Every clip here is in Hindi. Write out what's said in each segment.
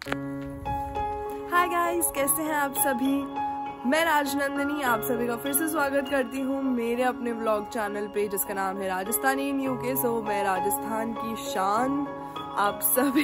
हाय गाइस, कैसे हैं आप सभी। मैं राजनंदिनी आप सभी का फिर से स्वागत करती हूँ मेरे अपने व्लॉग चैनल पे जिसका नाम है राजस्थानी इन यूके। सो मैं राजस्थान की शान आप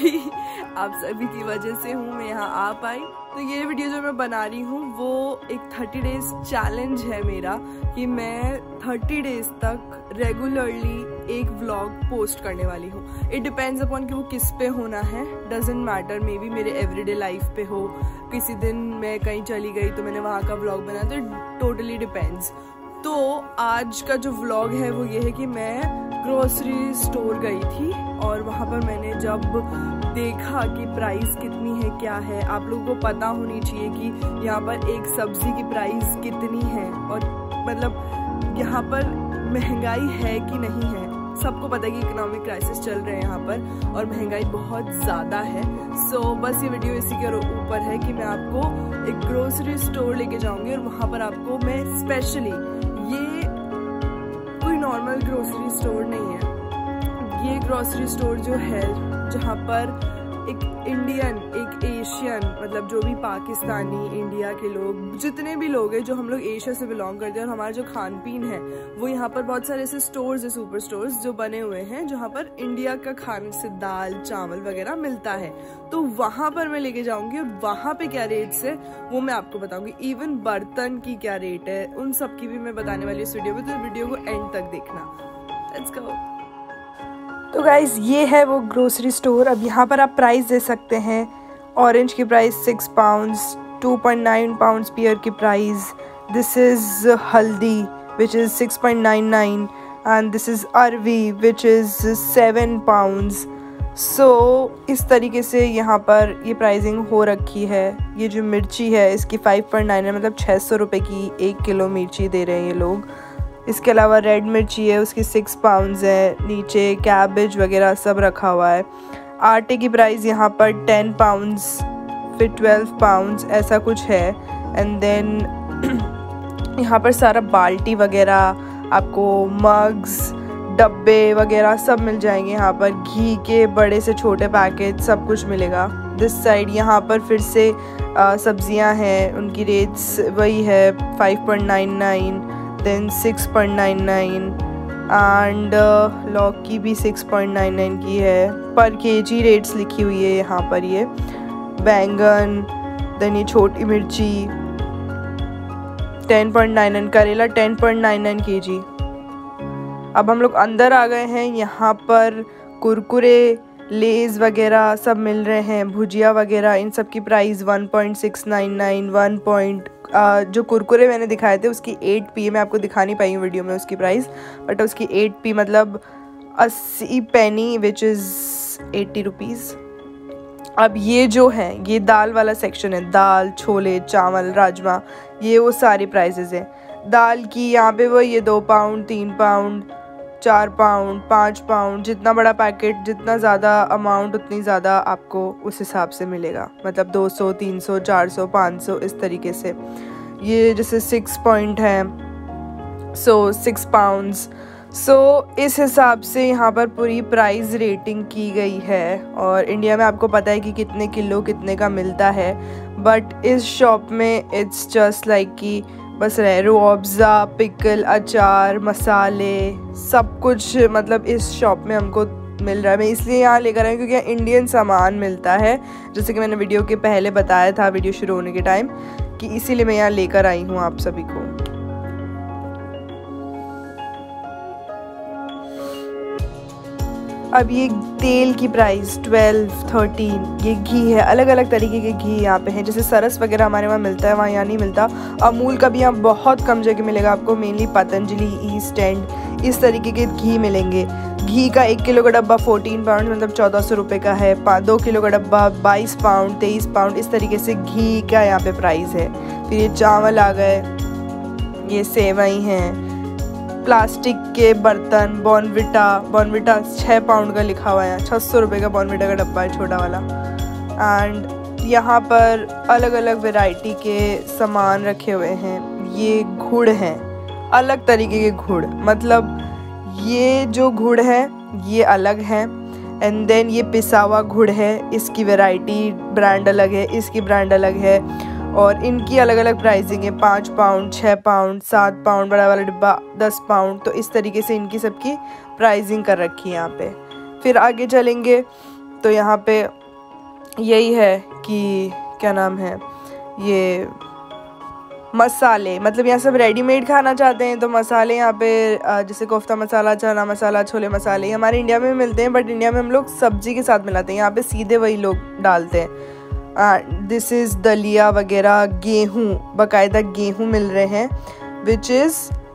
सभी की वजह से हूँ मैं यहाँ आ पाई। तो ये वीडियो जो मैं बना रही हूँ वो एक 30 डेज चैलेंज है मेरा कि मैं 30 डेज तक रेगुलरली एक व्लॉग पोस्ट करने वाली हूँ। इट डिपेंड्स अपॉन कि वो किस पे होना है, डजेंट मैटर। मे बी मेरे एवरीडे लाइफ पे हो, किसी दिन मैं कहीं चली गई तो मैंने वहाँ का व्लॉग बनाया, तो इट टोटली डिपेंड्स। तो आज का जो व्लॉग है वो ये है कि मैं ग्रोसरी स्टोर गई थी और वहाँ पर मैंने जब देखा कि प्राइस कितनी है क्या है। आप लोगों को पता होनी चाहिए कि यहाँ पर एक सब्जी की प्राइस कितनी है और मतलब यहाँ पर महंगाई है कि नहीं है। सबको पता है कि इकोनॉमिक क्राइसिस चल रहे हैं यहाँ पर और महंगाई बहुत ज़्यादा है। सो बस ये वीडियो इसी के ऊपर है कि मैं आपको एक ग्रोसरी स्टोर लेके जाऊंगी और वहाँ पर आपको मैं स्पेशली, ये कोई नॉर्मल ग्रोसरी स्टोर नहीं है, ये ग्रोसरी स्टोर जो है जहाँ पर एक इंडियन, एक एशियन, मतलब जो भी पाकिस्तानी, इंडिया के लोग, जितने भी लोग हैं जो हम लोग एशिया से बिलोंग करते हैं, और हमारा जो खान पीन है वो यहाँ पर बहुत सारे ऐसे स्टोर्स है, सुपर स्टोर्स जो बने हुए हैं जहाँ पर इंडिया का खाने से दाल चावल वगैरह मिलता है। तो वहाँ पर मैं लेके जाऊंगी और वहाँ पे क्या रेट्स है वो मैं आपको बताऊंगी। इवन बर्तन की क्या रेट है उन सब की भी मैं बताने वाली इस वीडियो में, तो वीडियो को एंड तक देखना। Let's go. तो गाइज ये है वो ग्रोसरी स्टोर। अब यहाँ पर आप प्राइस दे सकते हैं। ऑरेंज की प्राइस 6 पाउंड्स, 2.9 पाउंड्स पियर की price. This is haldi which is 6.99 and this is arvi which is 7 pounds. सो इस तरीके से यहाँ पर ये प्राइसिंग हो रखी है। ये जो मिर्ची है इसकी 5.9 है, मतलब 600 रुपये की 1 किलो मिर्ची दे रहे हैं ये लोग। इसके अलावा रेड मिर्ची है उसकी 6 पाउंड्स है। नीचे कैबेज वगैरह सब रखा हुआ है। आटे की प्राइस यहाँ पर 10 पाउंड्स, फिर 12 पाउंड्स ऐसा कुछ है। एंड देन यहाँ पर सारा बाल्टी वगैरह, आपको मग्स, डब्बे वगैरह सब मिल जाएंगे। यहाँ पर घी के बड़े से छोटे पैकेट सब कुछ मिलेगा। दिस साइड यहाँ पर फिर से सब्जियाँ हैं, उनकी रेट्स वही है 5.99, देन 6.99 एंड लौकी भी 6.99 की है। पर केजी रेट्स लिखी हुई है यहाँ पर। ये बैंगन, देन ये छोटी मिर्ची 10.99, करेला 10.99 केजी। अब हम लोग अंदर आ गए हैं। यहाँ पर कुरकुरे, लेज़ वगैरह सब मिल रहे हैं, भुजिया वगैरह, इन सब की प्राइस 1.699, जो कुरकुरे मैंने दिखाए थे उसकी 8p है। मैं आपको दिखा नहीं पाई हूँ वीडियो में उसकी प्राइस, बट उसकी 8p मतलब 80 पैनी विच इज़ 80 रुपीज़। अब ये जो है ये दाल वाला सेक्शन है, दाल, छोले, चावल, राजमा, ये वो सारी प्राइसेस हैं। दाल की यहाँ पे वो ये 2 पाउंड, 3 पाउंड, 4 पाउंड, 5 पाउंड, जितना बड़ा पैकेट, जितना ज़्यादा अमाउंट उतनी ज़्यादा आपको उस हिसाब से मिलेगा। मतलब 200, 300, 400, 500 इस तरीके से। ये जैसे 6 पॉइंट है, 6 पाउंड्स। इस हिसाब से यहाँ पर पूरी प्राइस रेटिंग की गई है। और इंडिया में आपको पता है कि कितने किलो कितने का मिलता है, बट इस शॉप में इट्स जस्ट लाइक कि बस रूअफ़ज़ा, पिकल, अचार, मसाले सब कुछ मतलब इस शॉप में हमको मिल रहा है। मैं इसलिए यहाँ लेकर आई हूँ क्योंकि यहाँ इंडियन सामान मिलता है, जैसे कि मैंने वीडियो के पहले बताया था, वीडियो शुरू होने के टाइम, कि इसीलिए मैं यहाँ लेकर आई हूँ आप सभी को। अब ये तेल की प्राइस 12, 13, ये घी है, अलग अलग तरीके के घी यहाँ पे हैं। जैसे सरस वगैरह हमारे वहाँ मिलता है, वहाँ यहाँ नहीं मिलता। अमूल का भी यहाँ बहुत कम जगह मिलेगा आपको, मेनली पतंजलि, ईस्ट एंड, इस तरीके के घी मिलेंगे। घी का 1 किलो का डब्बा 14 पाउंड मतलब 1400 रुपये का है। 2 किलो का डब्बा 22 पाउंड, 23 पाउंड, इस तरीके से घी का यहाँ पे प्राइस है। फिर ये चावल आ गए, ये सेवई हैं, प्लास्टिक के बर्तन, बॉर्नविटा 6 पाउंड का लिखा हुआ है, 600 रुपये का बॉर्नविटा का डब्बा है छोटा वाला। एंड यहाँ पर अलग अलग वैरायटी के सामान रखे हुए हैं। ये गुड़ हैं, अलग तरीके के गुड़, मतलब ये जो गुड़ है ये अलग है। एंड देन ये पिसा हुआ गुड़ है, इसकी वैरायटी ब्रांड अलग है, इसकी ब्रांड अलग है और इनकी अलग अलग प्राइसिंग है। 5 पाउंड, 6 पाउंड, 7 पाउंड बड़ा वाला डिब्बा 10 पाउंड, तो इस तरीके से इनकी सबकी प्राइसिंग कर रखी है यहाँ पे। फिर आगे चलेंगे तो यहाँ पे यही है कि क्या नाम है, ये मसाले, मतलब यहाँ सब रेडीमेड खाना चाहते हैं तो मसाले यहाँ पे जैसे कोफ्ता मसाला, चना मसाला, छोले मसाले हमारे इंडिया में मिलते हैं, बट इंडिया में हम लोग सब्जी के साथ मिलाते हैं, यहाँ पे सीधे वही लोग डालते हैं। दिस इज़ दलिया वगैरह, गेहूँ, बाकायदा गेहूँ मिल रहे हैं, which is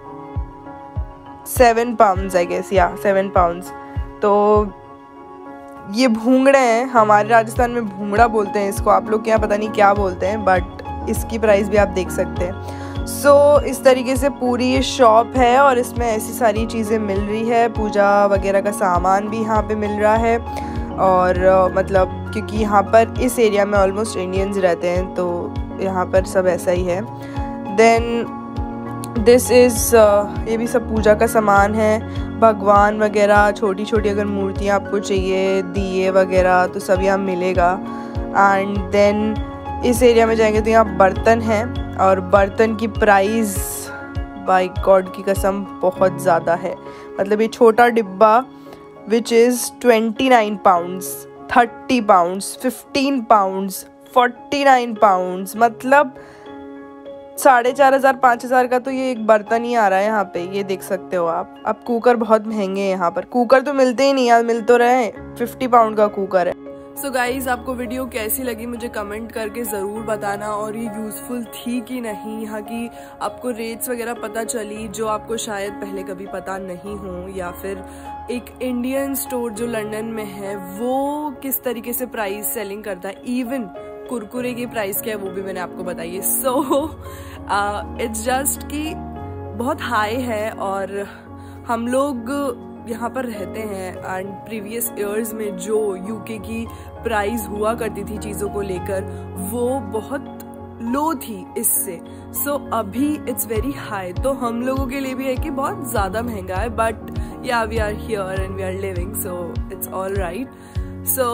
7 pounds I guess, या 7 पाउंड्स। तो ये भूंगड़े हैं, हमारे राजस्थान में भूंगड़ा बोलते हैं इसको, आप लोग क्या पता नहीं क्या बोलते हैं, बट इसकी प्राइस भी आप देख सकते हैं। सो इस तरीके से पूरी ये शॉप है और इसमें ऐसी सारी चीज़ें मिल रही है, पूजा वगैरह का सामान भी यहाँ पे मिल रहा है। और मतलब क्योंकि यहाँ पर इस एरिया में ऑलमोस्ट इंडियंस रहते हैं तो यहाँ पर सब ऐसा ही है। देन दिस इज़ ये भी सब पूजा का सामान है, भगवान वगैरह, छोटी छोटी अगर मूर्तियाँ आपको चाहिए, दिए वगैरह, तो सब यहाँ मिलेगा। एंड देन इस एरिया में जाएंगे तो यहाँ बर्तन हैं और बर्तन की प्राइस बाय गॉड की कसम बहुत ज़्यादा है। मतलब ये छोटा डिब्बा which is 29 pounds, 30 pounds, 15 pounds, 49 pounds, मतलब 4,500 5,000 का तो ये एक बर्तन ही आ रहा है यहाँ पे, ये देख सकते हो आप। अब कुकर बहुत महंगे हैं यहाँ पर, कुकर तो मिलते ही नहीं यार, मिल तो रहे 50 पाउंड का कुकर है। सो गाइज, आपको वीडियो कैसी लगी मुझे कमेंट करके ज़रूर बताना, और ये यूज़फुल थी कि नहीं, यहाँ की आपको रेट्स वगैरह पता चली जो आपको शायद पहले कभी पता नहीं हो, या फिर एक इंडियन स्टोर जो लंदन में है वो किस तरीके से प्राइस सेलिंग करता है, इवन कुरकुरे की प्राइस क्या है वो भी मैंने आपको बताई है। सो इट्स जस्ट कि बहुत हाई है और हम लोग यहाँ पर रहते हैं एंड प्रीवियस ईयर्स में जो यूके की प्राइस हुआ करती थी चीज़ों को लेकर वो बहुत लो थी इससे। सो अभी इट्स वेरी हाई, तो हम लोगों के लिए भी है कि बहुत ज़्यादा महंगा है, बट या we are here and we are living, so it's all right. So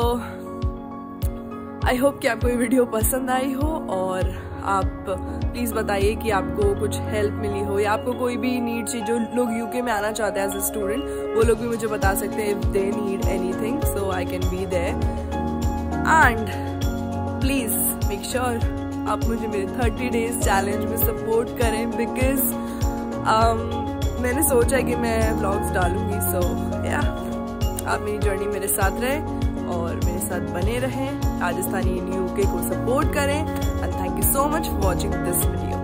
I hope कि आपको ये वीडियो पसंद आई हो और आप प्लीज़ बताइए कि आपको कुछ हेल्प मिली हो, या आपको कोई भी नीड चाहिए, जो लोग यूके में आना चाहते हैं एज ए स्टूडेंट वो लोग भी मुझे बता सकते हैं if they need anything, so I can be there. And please make sure आप मुझे मेरे 30 डेज चैलेंज में सपोर्ट करें, बिकॉज मैंने सोचा है कि मैं व्लॉग्स डालूंगी। सो या आप मेरी जर्नी मेरे साथ रहें और मेरे साथ बने रहें, राजस्थानी इन यूके को सपोर्ट करें, and thank you so much for watching this video.